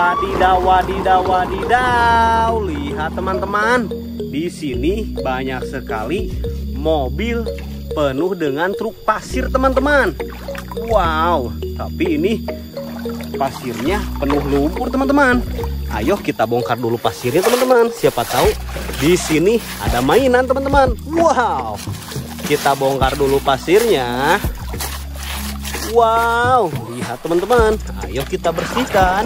Wadidaw, wadidaw, wadidaw. Lihat teman-teman, di sini banyak sekali mobil penuh dengan truk pasir teman-teman. Wow, tapi ini pasirnya penuh lumpur teman-teman. Ayo kita bongkar dulu pasirnya teman-teman. Siapa tahu di sini ada mainan teman-teman. Wow, kita bongkar dulu pasirnya. Wow, lihat teman-teman. Ayo kita bersihkan.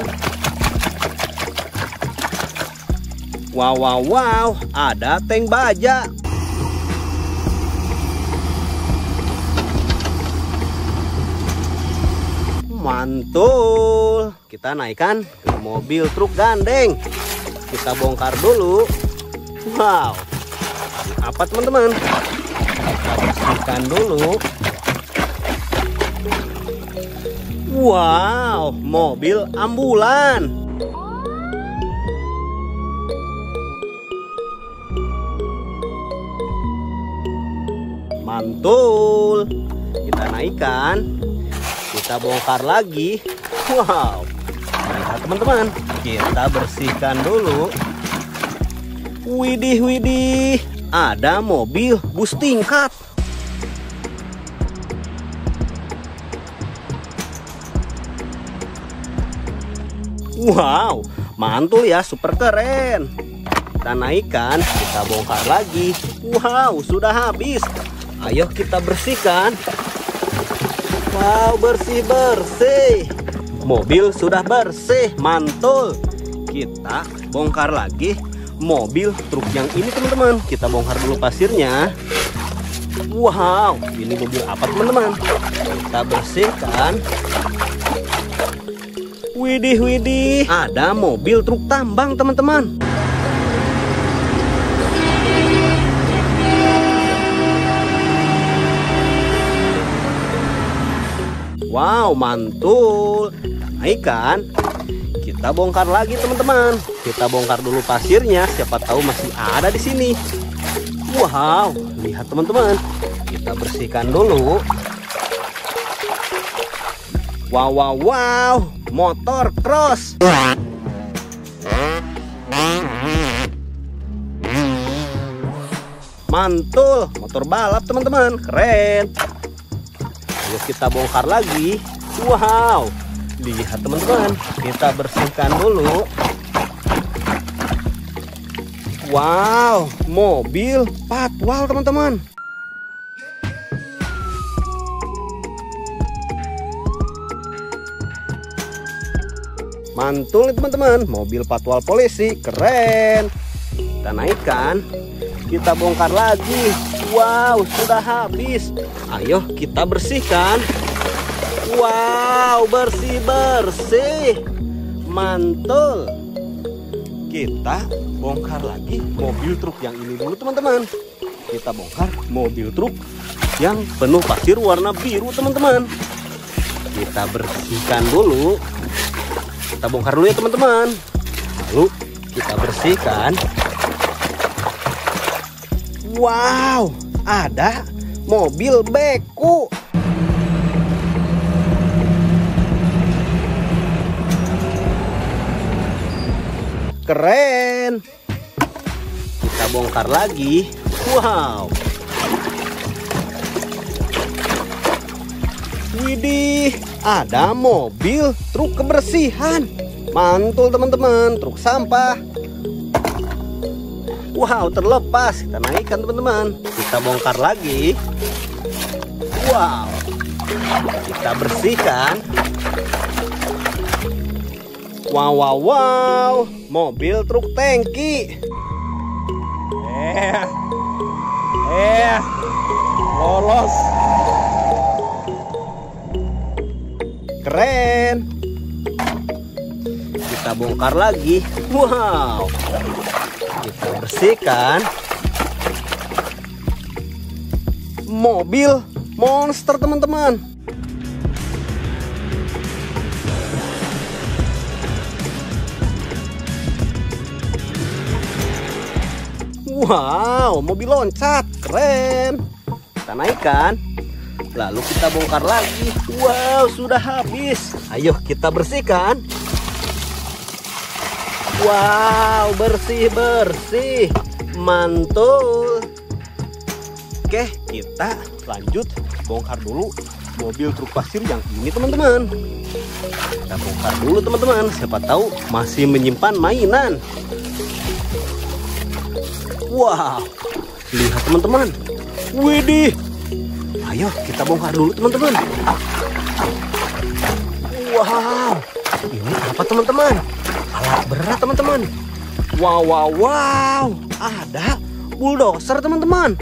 Wow, wow, wow, ada tank baja. Mantul. Kita naikkan ke mobil truk gandeng. Kita bongkar dulu. Wow, apa teman-teman? Kita bersihkan dulu. Wow, mobil ambulan. Mantul. Kita naikkan. Kita bongkar lagi. Wow, lihat teman-teman. Kita bersihkan dulu. Widih, widih. Ada mobil bus tingkat. Wow, mantul ya, super keren. Kita naikkan, kita bongkar lagi. Wow, sudah habis. Ayo kita bersihkan. Wow, bersih-bersih. Mobil sudah bersih, mantul. Kita bongkar lagi mobil truk yang ini teman-teman. Kita bongkar dulu pasirnya. Wow, ini mobil apa teman-teman? Kita bersihkan. Widih, widih, ada mobil truk tambang teman-teman. Wow, mantul. Kita naikkan. Kita bongkar lagi teman-teman. Kita bongkar dulu pasirnya. Siapa tahu masih ada di sini. Wow, lihat teman-teman. Kita bersihkan dulu. Wow, wow, wow, motor cross. Mantul, motor balap teman-teman, keren. Ayo kita bongkar lagi. Wow, lihat teman-teman, kita bersihkan dulu. Wow, mobil patwal teman-teman. Mantul nih teman-teman, mobil patwal polisi, keren. Kita naikkan, kita bongkar lagi. Wow, sudah habis. Ayo kita bersihkan. Wow, bersih-bersih, mantul. Kita bongkar lagi mobil truk yang ini dulu teman-teman. Kita bongkar mobil truk yang penuh pasir warna biru teman-teman. Kita bersihkan dulu. Kita bongkar dulu ya teman-teman. Lalu kita bersihkan. Wow, ada mobil beku. Keren. Kita bongkar lagi. Wow. Widih, ada mobil truk kebersihan. Mantul teman-teman, truk sampah. Wow, terlepas. Kita naikkan teman-teman. Kita bongkar lagi. Wow, kita bersihkan. Wow, wow, wow, mobil truk tangki. Lolos. Keren. Kita bongkar lagi. Wow, kita bersihkan. Mobil monster teman-teman. Wow, mobil loncat, keren. Kita naikkan, lalu kita bongkar lagi. Wow, sudah habis. Ayo kita bersihkan. Wow, bersih-bersih. Mantul. Oke, kita lanjut bongkar dulu mobil truk pasir yang ini, teman-teman. Kita bongkar dulu, teman-teman. Siapa tahu masih menyimpan mainan. Wow, lihat teman-teman. Widih. Ayo kita bongkar dulu, teman-teman. Wow, ini apa, teman-teman? Alat berat, teman-teman. Wow, wow, wow. Ada bulldozer, teman-teman.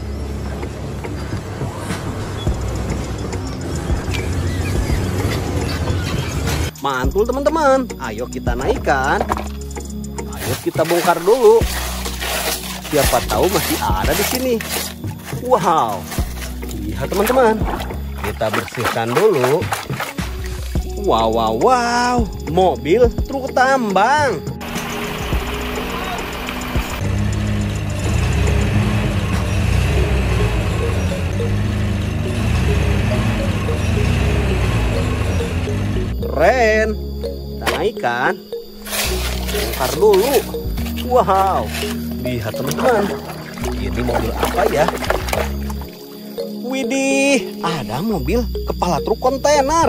Mantul, teman-teman. Ayo kita naikkan. Ayo kita bongkar dulu. Siapa tahu masih ada di sini. Wow, lihat teman-teman. Kita bersihkan dulu. Wow, wow, wow. Mobil truk tambang. Keren. Kita naikkan. Bongkar dulu. Wow, lihat teman-teman. Ini mobil apa ya? Widih, ada mobil kepala truk kontainer.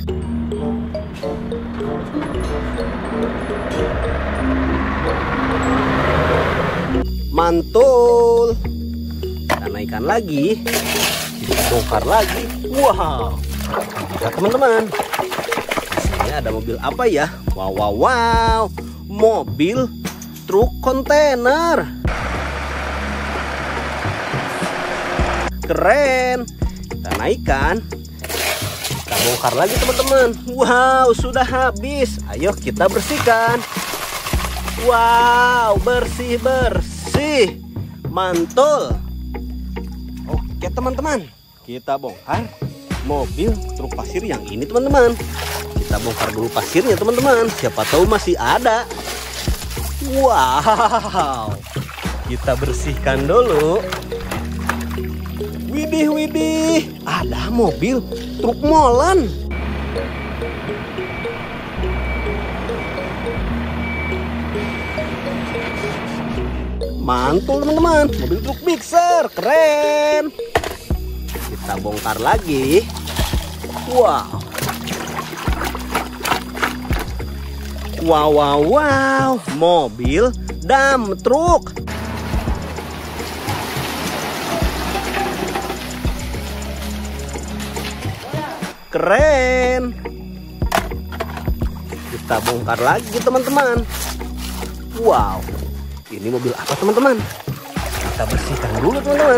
Mantul. Kita naikkan lagi. Kita bongkar lagi. Wow, lihat teman-teman. Di sini ada mobil apa ya? Wow, wow, wow. Mobil truk kontainer. Keren. Kita naikkan. Kita bongkar lagi, teman-teman. Wow, sudah habis. Ayo kita bersihkan. Wow, bersih-bersih. Mantul. Oke, teman-teman. Kita bongkar mobil truk pasir yang ini, teman-teman. Kita bongkar dulu pasirnya, teman-teman. Siapa tahu masih ada. Wow, kita bersihkan dulu. Widih, widih, ada mobil truk molen. Mantul, teman-teman. Mobil truk mixer, keren. Kita bongkar lagi. Wow. Wow, wow, wow. Mobil dump truk. Keren. Kita bongkar lagi, teman-teman. Wow. Ini mobil apa, teman-teman? Kita bersihkan dulu, teman-teman.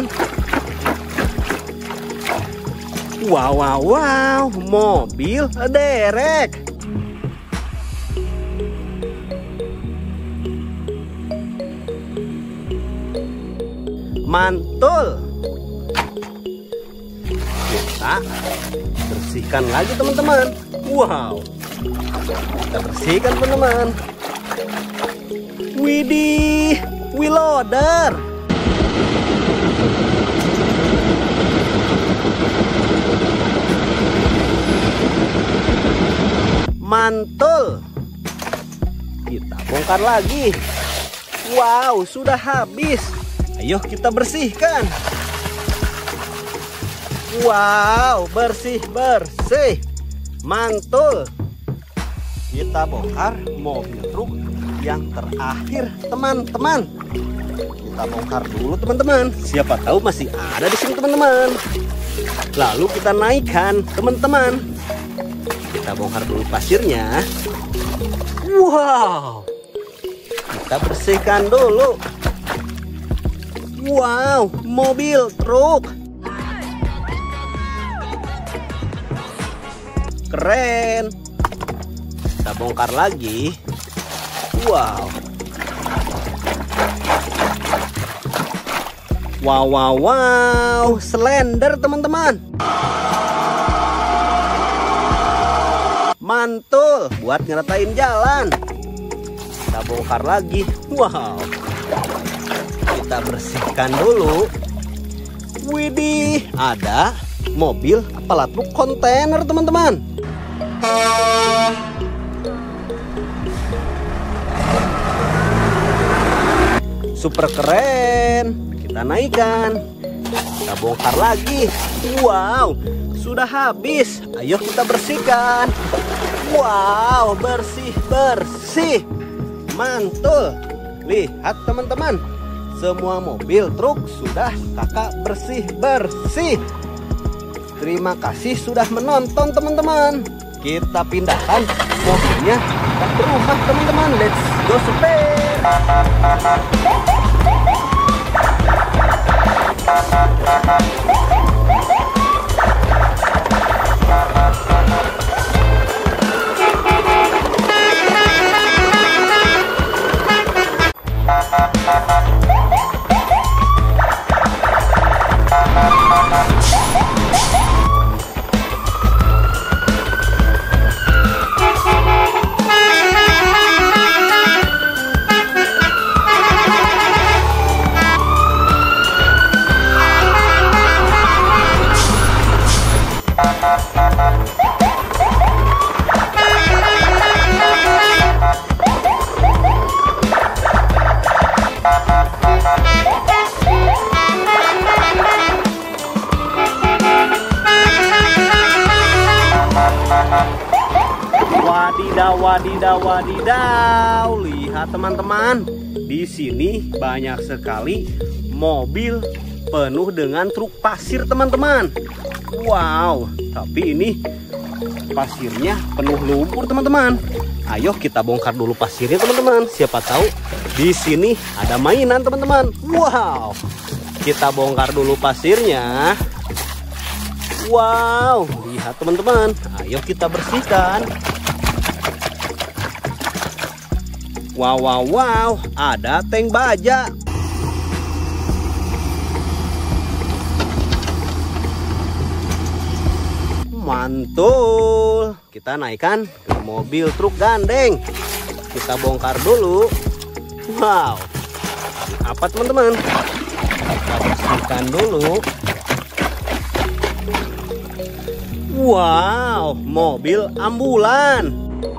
Wow, wow, wow. Mobil derek. Mantul. Kita bersihkan lagi, teman-teman. Wow. Kita bersihkan, teman-teman. Widih, wheel loader. Mantul. Kita bongkar lagi. Wow, sudah habis. Ayo kita bersihkan. Wow, bersih-bersih. Mantul. Kita bongkar mobil truk yang terakhir, teman-teman. Kita bongkar dulu, teman-teman. Siapa tahu masih ada di sini, teman-teman. Lalu kita naikkan, teman-teman. Kita bongkar dulu pasirnya. Wow. Kita bersihkan dulu. Wow, mobil truk. Keren. Kita bongkar lagi. Wow. Wow, wow, wow. Slender, teman-teman. Mantul buat ngeratain jalan. Kita bongkar lagi. Wow. Kita bersihkan dulu. Widih, ada mobil kepala truk kontainer, teman-teman. super keren. Kita naikkan, kita bongkar lagi. Wow, sudah habis. Ayo kita bersihkan. Wow, bersih, mantul. Lihat teman-teman, semua mobil truk sudah kakak bersih. Terima kasih sudah menonton teman-teman. Kita pindahkan mobilnya ke rumah teman-teman. Let's go sepeda. Wadidaw, lihat teman-teman, di sini banyak sekali mobil penuh dengan truk pasir teman-teman. Wow, tapi ini pasirnya penuh lumpur teman-teman. Ayo kita bongkar dulu pasirnya teman-teman. Siapa tahu di sini ada mainan teman-teman. Wow, kita bongkar dulu pasirnya. Wow, lihat teman-teman. Ayo kita bersihkan. Wow, ada tank baja. Mantul. Kita naikkan ke mobil truk gandeng. Kita bongkar dulu. Wow, apa teman-teman? Kita bersihkan dulu. Wow, mobil ambulan.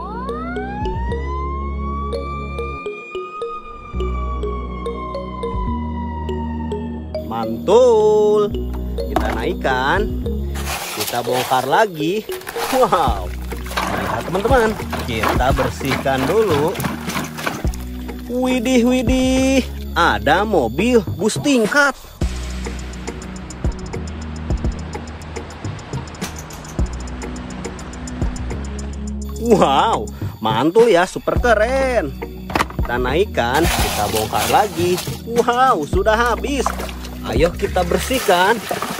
Mantul. Kita naikkan, kita bongkar lagi. Wow, lihat teman-teman, kita bersihkan dulu. Widih, ada mobil bus tingkat. Wow, mantul ya, super keren. Kita naikkan, kita bongkar lagi. Wow, sudah habis. Ayo kita bersihkan.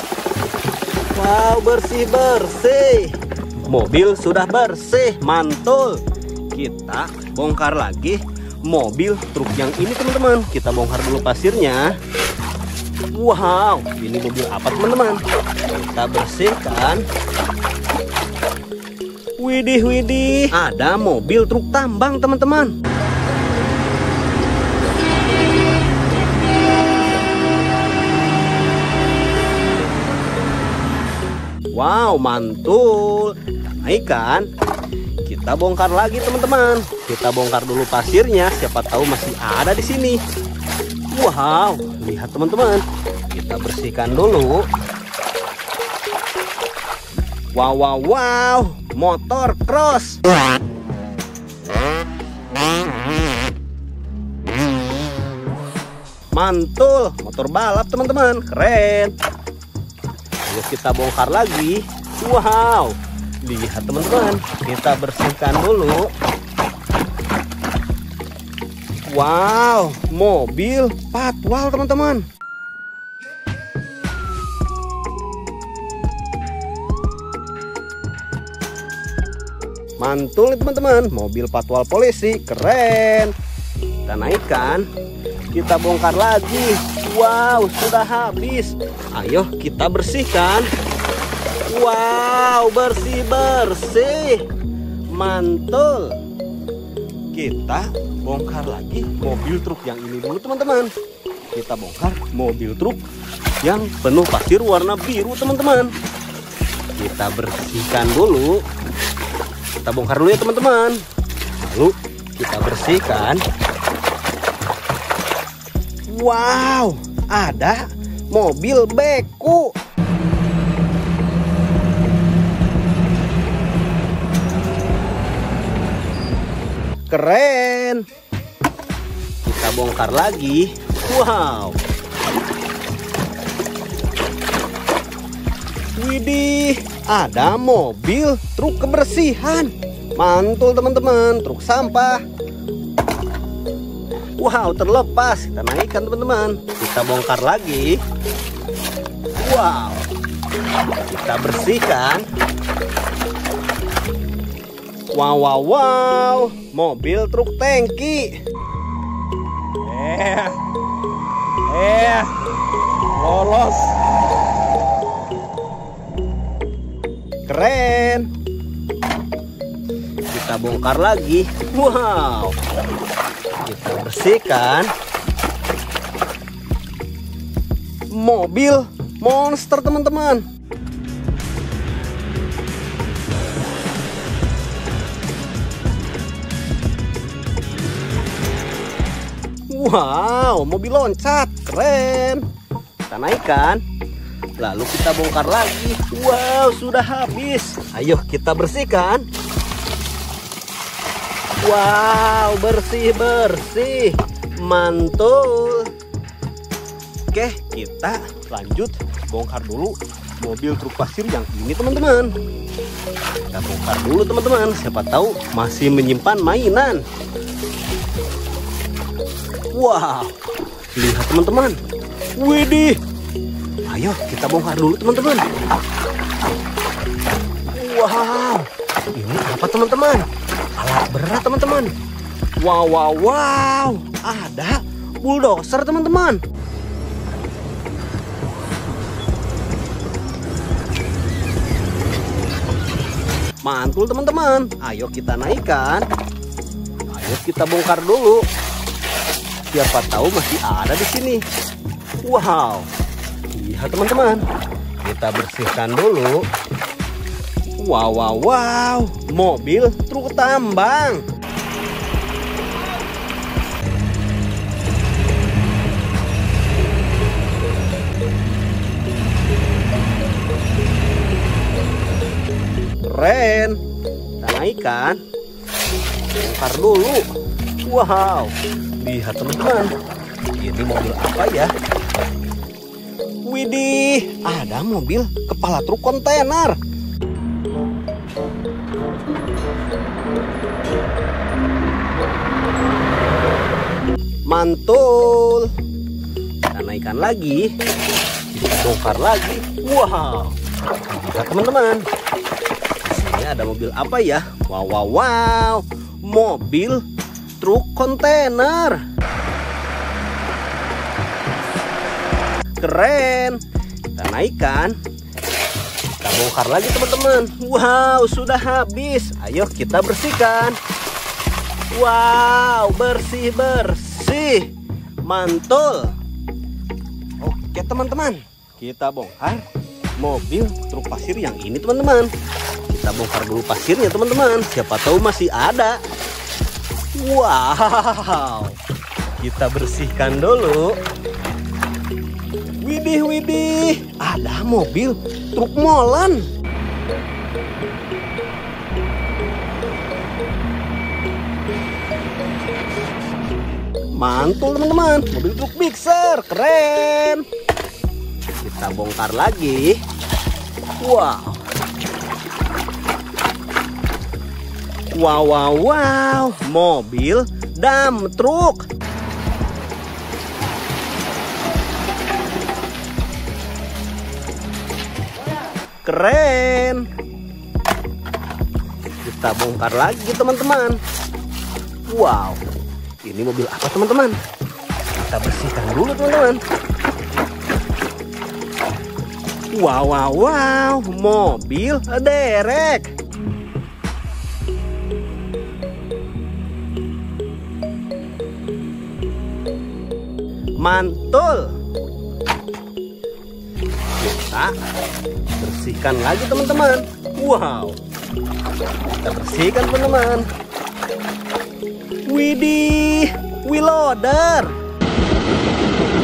Wow, bersih. Mobil sudah bersih, mantul. Kita bongkar lagi mobil truk yang ini teman-teman. Kita bongkar dulu pasirnya. Wow, ini mobil apa teman-teman? Kita bersihkan. Widih, ada mobil truk tambang teman-teman. Wow, mantul. Naikkan, kita bongkar lagi teman-teman. Kita bongkar dulu pasirnya, siapa tahu masih ada di sini. Wow, lihat teman-teman, kita bersihkan dulu. Wow, motor cross. Mantul, motor balap teman-teman, keren. Ayo kita bongkar lagi. Wow, lihat teman-teman, kita bersihkan dulu. Wow, mobil patwal teman-teman. Mantul teman-teman, mobil patwal polisi, keren. Kita naikkan, kita bongkar lagi. Wow, sudah habis. Ayo kita bersihkan. Wow, bersih. Mantul. Kita bongkar lagi mobil truk yang ini dulu teman-teman. Kita bongkar mobil truk yang penuh pasir warna biru teman-teman. Kita bersihkan dulu. Kita bongkar dulu ya teman-teman. Lalu kita bersihkan. Wow, ada mobil beku. Keren. Kita bongkar lagi. Wow. Widih, ada mobil truk kebersihan. Mantul teman-teman, truk sampah. Wow, terlepas. Kita naikkan teman-teman. Kita bongkar lagi. Wow. Kita bersihkan. Wow, wow, wow. Mobil truk tangki. Lolos. Keren. Kita bongkar lagi. Wow. Kita bersihkan. Mobil monster teman-teman. Wow, mobil loncat. Keren. Kita naikkan. Lalu kita bongkar lagi. Wow, sudah habis. Ayo kita bersihkan. Wow, bersih-bersih. Mantul. Oke, kita lanjut bongkar dulu mobil truk pasir yang ini teman-teman. Kita bongkar dulu teman-teman. Siapa tahu masih menyimpan mainan. Wow, lihat teman-teman. Widih. Ayo kita bongkar dulu teman-teman. Wow, ini apa teman-teman? Alat berat teman-teman. Wow, wow, wow. Ada bulldozer teman-teman. Mantul teman-teman. Ayo kita naikkan. Ayo kita bongkar dulu. Siapa tahu masih ada di sini. Wow. Lihat teman-teman. Kita bersihkan dulu. Wow, wow, wow. Mobil truk tambang. Keren. Kita naikkan. Bongkar dulu. Wow. Lihat teman-teman. Ini mobil apa ya? Widih, ada mobil kepala truk kontainer. Mantul. Kita naikkan lagi. Kita bongkar lagi. Wow. Lihat teman-teman. Di sini ada mobil apa ya? Wow, wow, wow. Mobil truk kontainer. Keren. Kita naikkan. Kita bongkar lagi teman-teman. Wow, sudah habis. Ayo kita bersihkan. Wow, bersih-bersih. Mantul. Oke teman-teman, kita bongkar mobil truk pasir yang ini teman-teman. Kita bongkar dulu pasirnya teman-teman. Siapa tahu masih ada. Wow. Kita bersihkan dulu. Widih, widih. Ada mobil truk molen. Mantul teman-teman. Mobil truk mixer. Keren. Kita bongkar lagi. Wow. Wow, wow, wow. Mobil dump truk. Keren. Kita bongkar lagi teman-teman. Wow. Ini mobil apa teman-teman? Kita bersihkan dulu teman-teman. Wow, wow, wow. Mobil derek. Mantul. Kita bersihkan lagi teman-teman. Wow. Kita bersihkan teman-teman. Widih, wheel loader.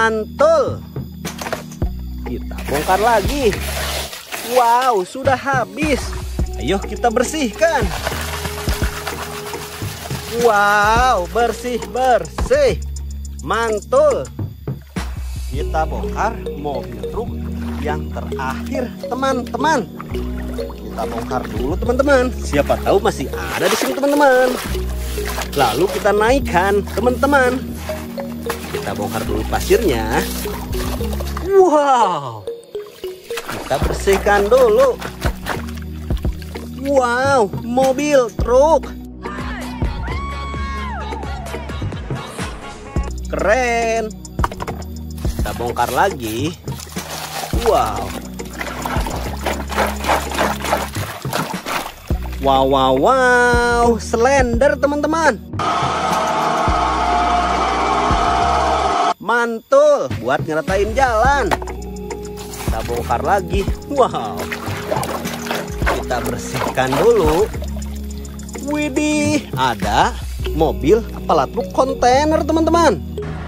Mantul. Kita bongkar lagi. Wow, sudah habis. Ayo kita bersihkan. Wow, bersih-bersih. Mantul. Kita bongkar mobil truk yang terakhir, teman-teman. Kita bongkar dulu, teman-teman. Siapa tahu masih ada di sini, teman-teman. Lalu kita naikkan, teman-teman. Kita bongkar dulu pasirnya. Wow. Kita bersihkan dulu. Wow, mobil truk. Keren. Kita bongkar lagi. Wow. Wow, wow, wow. Slender, teman-teman. Mantul buat ngeratain jalan. Kita bongkar lagi. Wow. Kita bersihkan dulu. Widih, ada mobil kepala truk kontainer, teman-teman.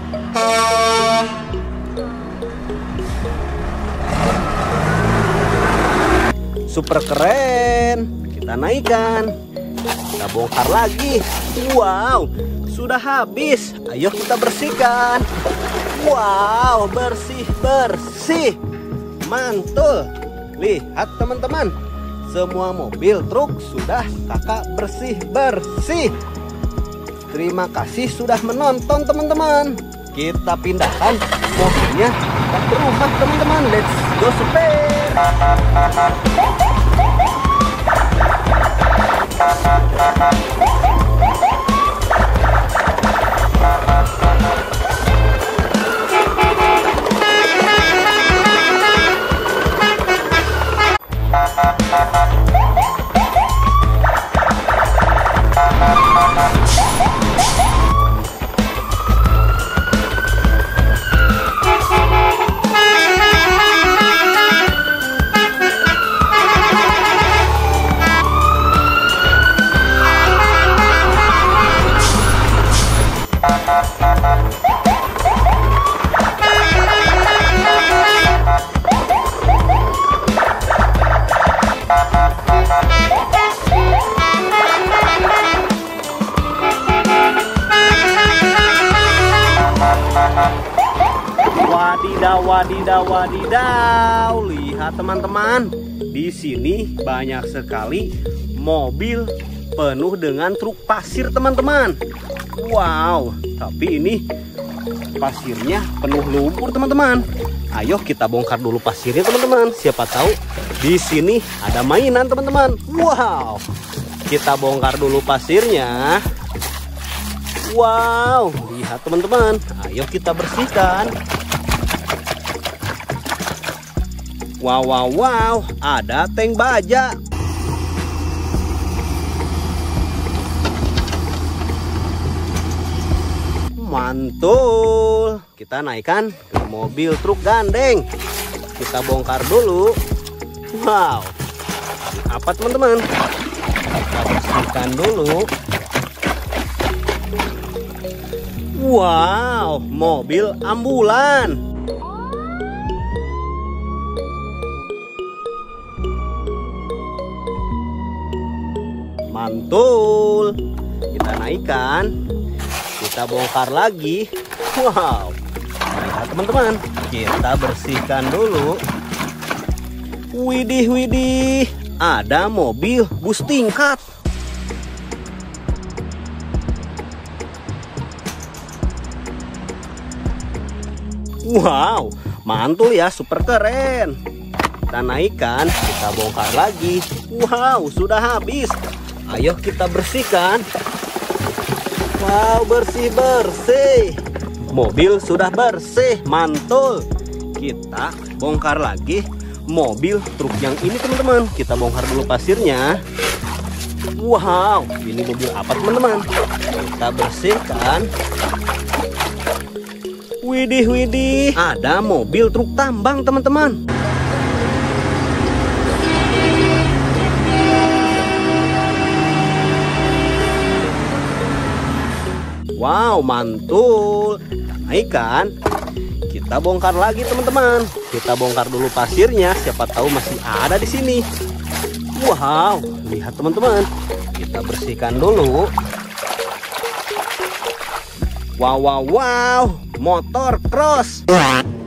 Super keren. Kita naikkan. Kita bongkar lagi. Wow, sudah habis. Ayo kita bersihkan. Wow, bersih-bersih. Mantul. Lihat, teman-teman. Semua mobil truk sudah kakak bersih-bersih. Terima kasih sudah menonton, teman-teman. Kita pindahkan mobilnya ke rumah, teman-teman. Let's go sepeda. Wadidaw, wadidaw, wadidaw. Lihat, teman-teman. Di sini banyak sekali mobil penuh dengan truk pasir, teman-teman. Wow, tapi ini pasirnya penuh lumpur, teman-teman. Ayo kita bongkar dulu pasirnya, teman-teman. Siapa tahu di sini ada mainan, teman-teman. Wow. Kita bongkar dulu pasirnya. Wow, lihat, teman-teman. Ayo kita bersihkan. Wow, wow, wow. Ada tank baja. Mantul. Kita naikkan ke mobil truk gandeng. Kita bongkar dulu. Wow. Apa, teman-teman? Kita bersihkan dulu. Wow, mobil ambulan. Mantul. Kita naikkan. Kita bongkar lagi. Wow. Lihat, teman-teman. Kita bersihkan dulu. Widih, widih. Ada mobil bus tingkat. Wow, mantul ya, super keren. Kita naikkan, kita bongkar lagi. Wow, sudah habis. Ayo kita bersihkan. Wow, bersih-bersih. Mobil sudah bersih, mantul. Kita bongkar lagi mobil truk yang ini, teman-teman. Kita bongkar dulu pasirnya. Wow, ini mobil apa, teman-teman? Kita bersihkan. Widih, widih. Ada mobil truk tambang, teman-teman. Wow, mantul. Naikkan. Kita bongkar lagi teman-teman. Kita bongkar dulu pasirnya, siapa tahu masih ada di sini. Wow, lihat teman-teman. Kita bersihkan dulu. Wow, wow, wow, motor cross.